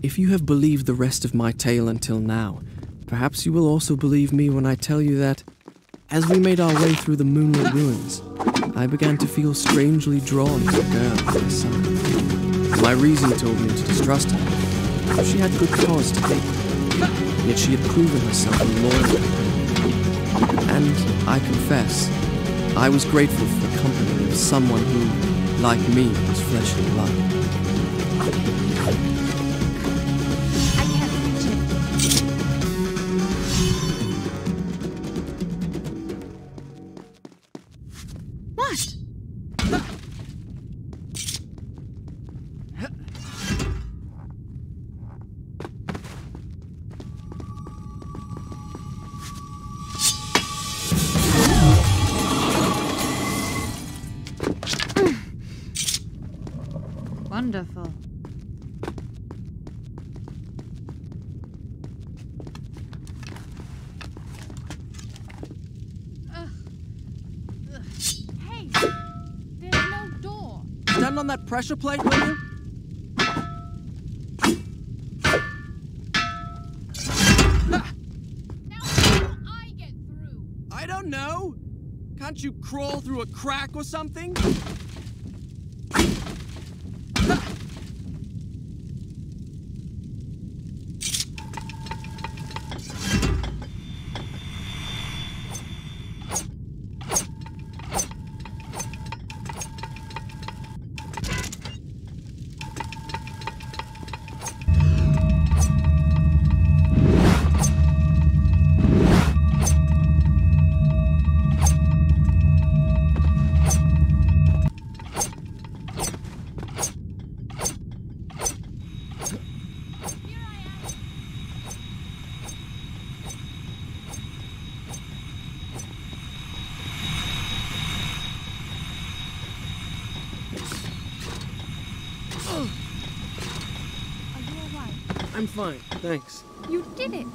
If you have believed the rest of my tale until now, perhaps you will also believe me when I tell you that, as we made our way through the moonlit ruins, I began to feel strangely drawn to the girl at my side. My reason told me to distrust her, for she had good cause to hate me, yet she had proven herself a loyal companion. And, I confess, I was grateful for the company of someone who, like me, was flesh and blood. Wonderful. Hey, there's no door. Stand on that pressure plate, will you? Now how do I get through? I don't know. Can't you crawl through a crack or something? Are you alright? I'm fine, thanks. You did it.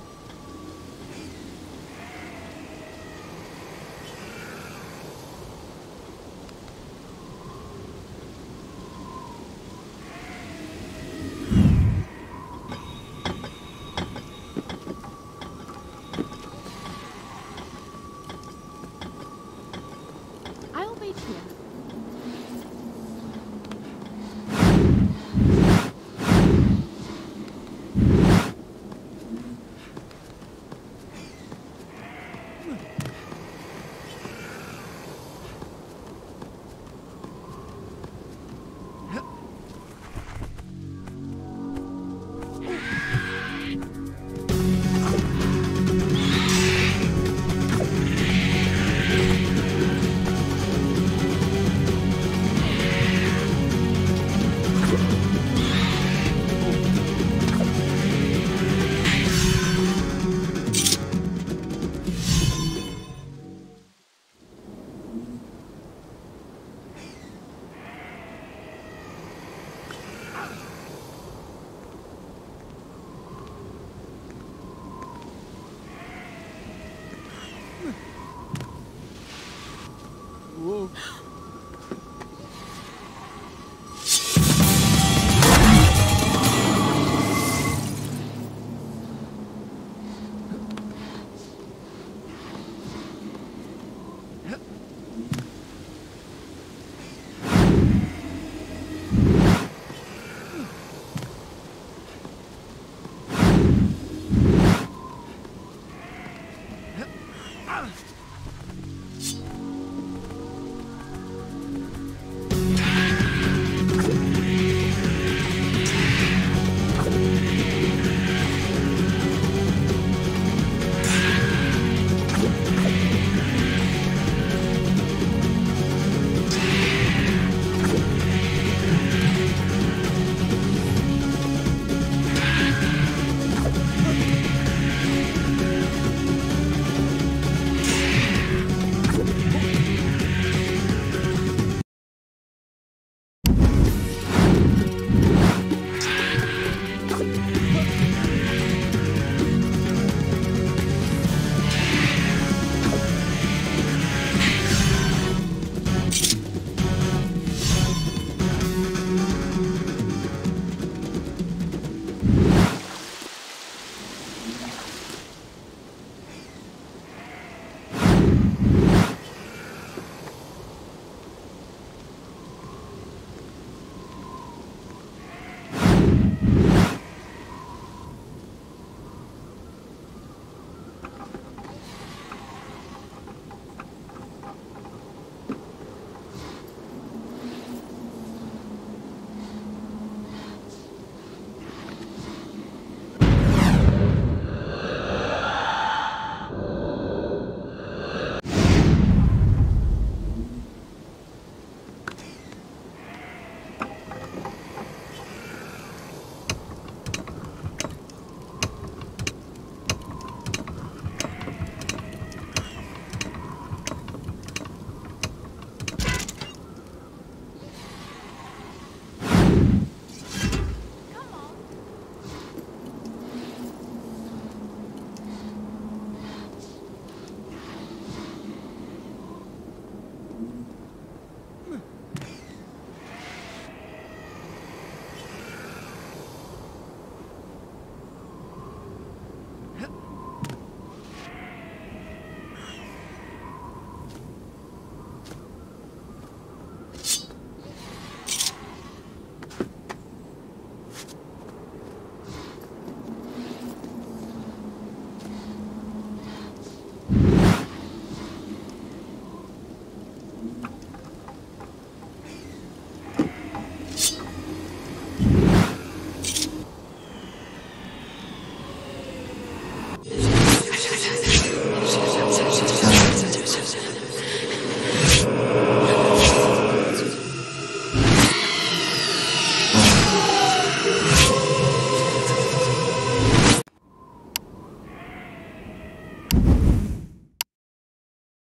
I'll wait here.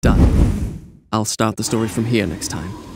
done. I'll start the story from here next time.